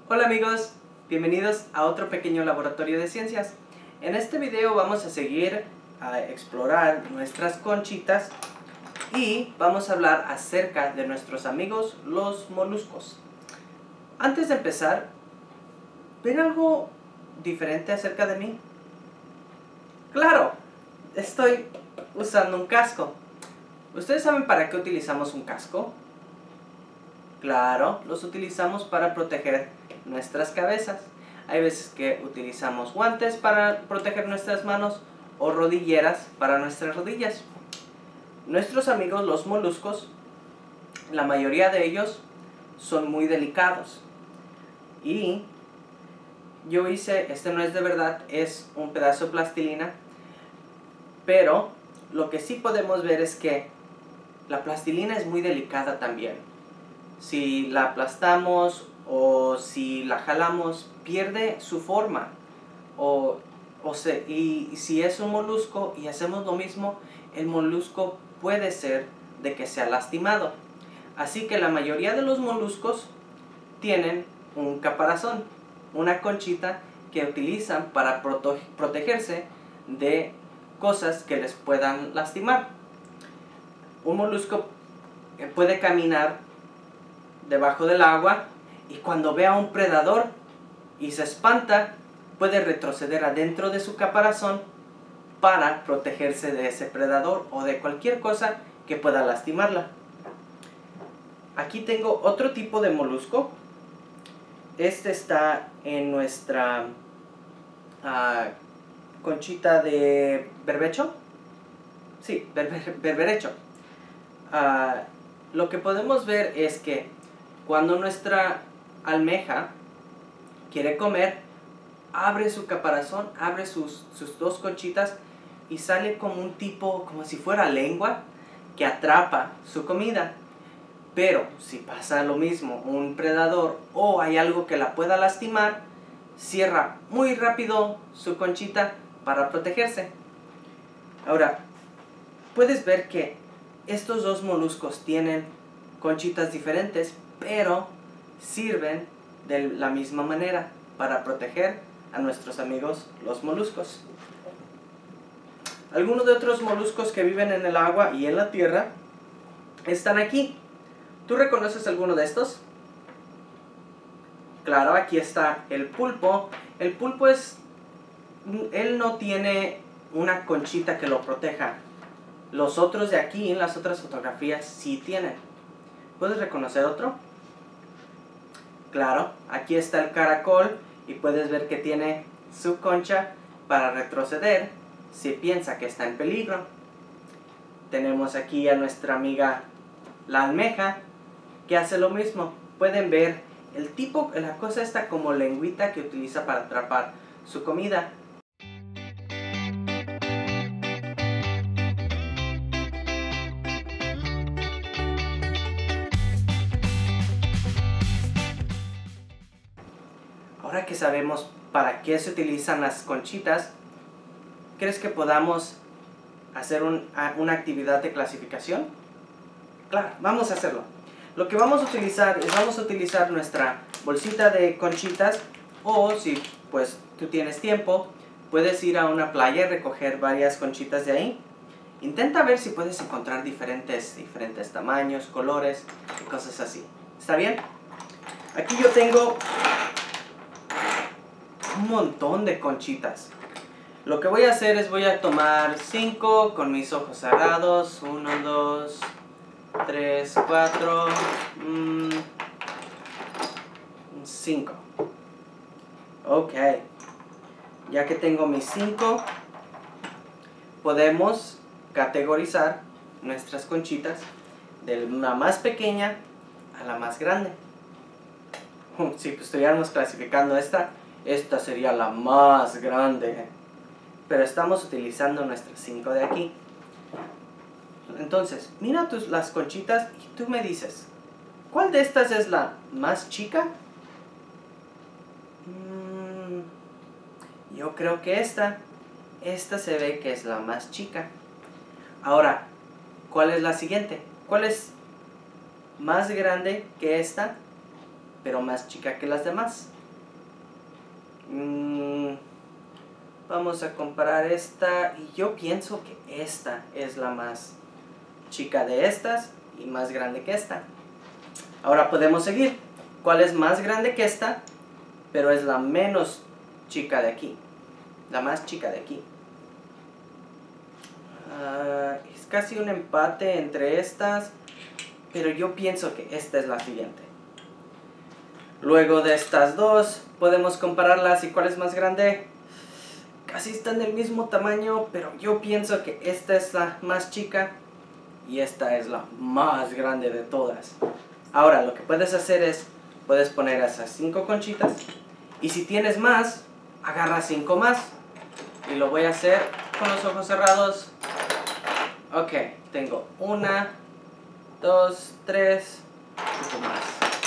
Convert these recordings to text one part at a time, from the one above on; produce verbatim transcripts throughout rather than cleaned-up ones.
Hola amigos, bienvenidos a otro pequeño laboratorio de ciencias. En este video vamos a seguir a explorar nuestras conchitas y vamos a hablar acerca de nuestros amigos los moluscos. Antes de empezar, ¿ven algo diferente acerca de mí? ¡Claro! Estoy usando un casco. ¿Ustedes saben para qué utilizamos un casco? Claro, los utilizamos para proteger nuestras cabezas. Hay veces que utilizamos guantes para proteger nuestras manos o rodilleras para nuestras rodillas. Nuestros amigos los moluscos, la mayoría de ellos son muy delicados. Y yo hice, este no es de verdad, es un pedazo de plastilina, pero lo que sí podemos ver es que la plastilina es muy delicada también. Si la aplastamos o si la jalamos, pierde su forma. O, o se, y si es un molusco y hacemos lo mismo, el molusco puede ser de que sea lastimado. Así que la mayoría de los moluscos tienen un caparazón, una conchita que utilizan para prote- protegerse de cosas que les puedan lastimar. Un molusco puede caminar debajo del agua y cuando ve a un predador y se espanta, puede retroceder adentro de su caparazón para protegerse de ese predador o de cualquier cosa que pueda lastimarla. Aquí tengo otro tipo de molusco. Este está en nuestra uh, conchita de berbecho. Sí, berber, berberecho. Uh, lo que podemos ver es que cuando nuestra almeja quiere comer, abre su caparazón, abre sus, sus dos conchitas y sale como un tipo, como si fuera lengua, que atrapa su comida. Pero si pasa lo mismo, un predador o hay algo que la pueda lastimar, cierra muy rápido su conchita para protegerse. Ahora, puedes ver que estos dos moluscos tienen conchitas diferentes, pero sirven de la misma manera para proteger a nuestros amigos los moluscos. Algunos de otros moluscos que viven en el agua y en la tierra están aquí. ¿Tú reconoces alguno de estos? Claro, aquí está el pulpo. El pulpo es, él no tiene una conchita que lo proteja. Los otros de aquí, en las otras fotografías, sí tienen. ¿Puedes reconocer otro? Claro, aquí está el caracol y puedes ver que tiene su concha para retroceder si piensa que está en peligro. Tenemos aquí a nuestra amiga la almeja, que hace lo mismo. Pueden ver el tipo, la cosa está como lengüita que utiliza para atrapar su comida. Ahora que sabemos para qué se utilizan las conchitas, ¿crees que podamos hacer un, una actividad de clasificación? Claro, vamos a hacerlo. Lo que vamos a utilizar es vamos a utilizar nuestra bolsita de conchitas, o si pues tú tienes tiempo, puedes ir a una playa y recoger varias conchitas de ahí. Intenta ver si puedes encontrar diferentes, diferentes tamaños, colores y cosas así. ¿Está bien? Aquí yo tengo un montón de conchitas. Lo que voy a hacer es voy a tomar cinco con mis ojos cerrados. uno, dos, tres, cuatro, cinco. Ok. Ya que tengo mis cinco, podemos categorizar nuestras conchitas de la más pequeña a la más grande. Si estuviéramos clasificando esta, esta sería la más grande. Pero estamos utilizando nuestras cinco de aquí. Entonces, mira tus, las conchitas y tú me dices, ¿cuál de estas es la más chica? Mm, yo creo que esta. Esta se ve que es la más chica. Ahora, ¿cuál es la siguiente? ¿Cuál es más grande que esta, pero más chica que las demás? Mm, vamos a comparar esta y yo pienso que esta es la más chica de estas y más grande que esta. Ahora podemos seguir. ¿Cuál es más grande que esta, pero es la menos chica de aquí? La más chica de aquí. Uh, es casi un empate entre estas, pero yo pienso que esta es la siguiente. Luego de estas dos, podemos compararlas. ¿Y cuál es más grande? Casi están del mismo tamaño, pero yo pienso que esta es la más chica y esta es la más grande de todas. Ahora, lo que puedes hacer es, puedes poner esas cinco conchitas, y si tienes más, agarra cinco más. Y lo voy a hacer con los ojos cerrados. Ok, tengo una, dos, tres, cinco más.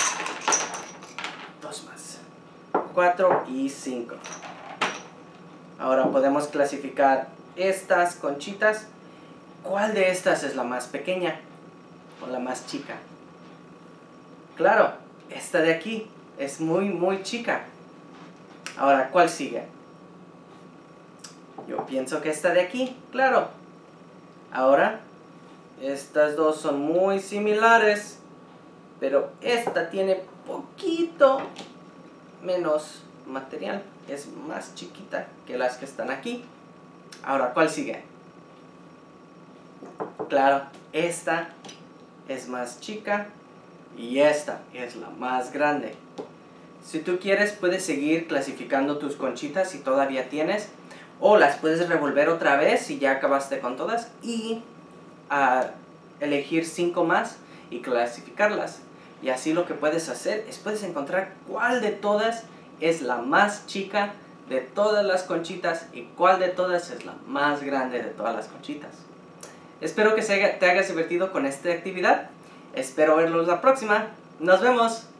Dos más. Cuatro y cinco. Ahora podemos clasificar estas conchitas. ¿Cuál de estas es la más pequeña o la más chica? Claro, esta de aquí es muy, muy chica. Ahora, ¿cuál sigue? Yo pienso que esta de aquí, claro. Ahora, estas dos son muy similares, pero esta tiene poquito menos material. Es más chiquita que las que están aquí. Ahora, ¿cuál sigue? Claro, esta es más chica y esta es la más grande. Si tú quieres, puedes seguir clasificando tus conchitas si todavía tienes, o las puedes revolver otra vez si ya acabaste con todas y uh, elegir cinco más y clasificarlas. Y así lo que puedes hacer es puedes encontrar cuál de todas es la más chica de todas las conchitas y cuál de todas es la más grande de todas las conchitas. Espero que se haya, te hayas divertido con esta actividad. Espero verlos la próxima. ¡Nos vemos!